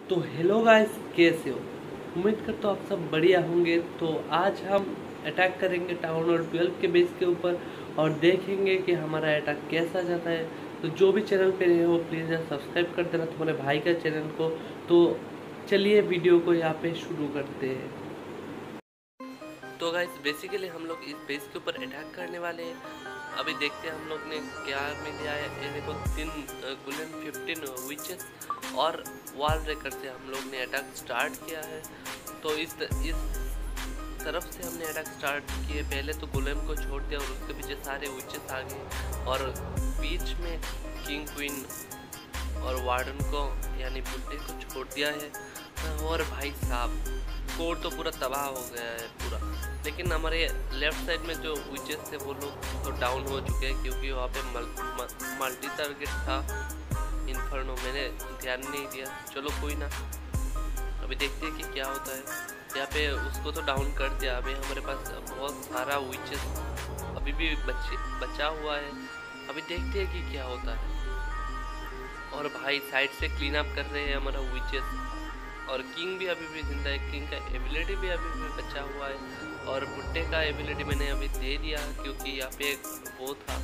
तो hello guys, कैसे हो? उम्मीद करता हूँ आप सब बढ़िया होंगे। तो आज हम अटैक करेंगे टाउन और 12 के बेस के ऊपर और देखेंगे कि हमारा अटैक कैसा जाता है। तो जो भी चैनल पे नए हो प्लीज़ सब्सक्राइब कर देना तुम्हारे भाई का चैनल को। तो चलिए वीडियो को यहाँ पे शुरू करते हैं। तो गाइस बेसिकली हम लोग इस बेस के ऊपर अटैक करने वाले हैं। अभी देखते हैं हम लोग ने क्या मिल लिया है। ये देखो 3 गुलेन 15 विचेस और वॉल ब्रेकर से हम लोग ने अटैक स्टार्ट किया है। तो इस तरफ से हमने अटैक स्टार्ट किए। पहले तो गुलेन को छोड़ दिया और उसके पीछे सारे विचेस आ गए और बीच में किंग क्वीन और वार्डन को यानी बुड्ढे को छोड़ दिया है। और भाई साहब कोड तो पूरा तबाह हो गया है पूरा। लेकिन हमारे लेफ्ट साइड में जो विचेस थे वो लोग तो डाउन हो चुके हैं क्योंकि वहाँ पे मल्टी टारगेट था इन्फर्नो। मैंने ध्यान नहीं दिया, चलो कोई ना। अभी देखते हैं कि क्या होता है। यहाँ पे उसको तो डाउन कर दिया। अभी हमारे पास बहुत सारा विचेस अभी भी बचा हुआ है। अभी देखते हैं कि क्या होता है। और भाई साइड से क्लीन अप कर रहे हैं हमारा विचेस। और किंग भी अभी भी जिंदा है। किंग का एबिलिटी भी अभी भी बचा हुआ है और बुड्ढे का एबिलिटी मैंने अभी दे दिया क्योंकि यहाँ पे वो था।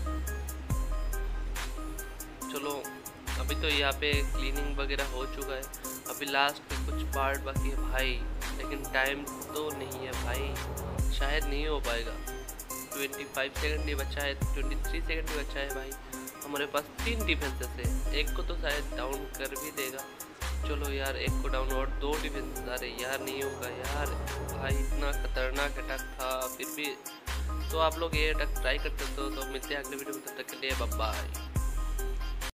चलो अभी तो यहाँ पे क्लीनिंग वगैरह हो चुका है। अभी लास्ट में कुछ पार्ट बाकी है भाई, लेकिन टाइम तो नहीं है भाई, शायद नहीं हो पाएगा। 25 सेकंड ही बचा है, 23 सेकंड ही बचा है भाई। हमारे पास 3 डिफेंसेस है, एक को तो शायद डाउन कर भी देगा। चलो यार, एक को डाउन और 2 डिफेंस। अरे यार नहीं होगा यार भाई, इतना खतरनाक अटैक था फिर भी। तो आप लोग ये अटैक ट्राई कर सकते हो। तो मिलते हैं अगले वीडियो में, तब तक के लिए बाय बाय।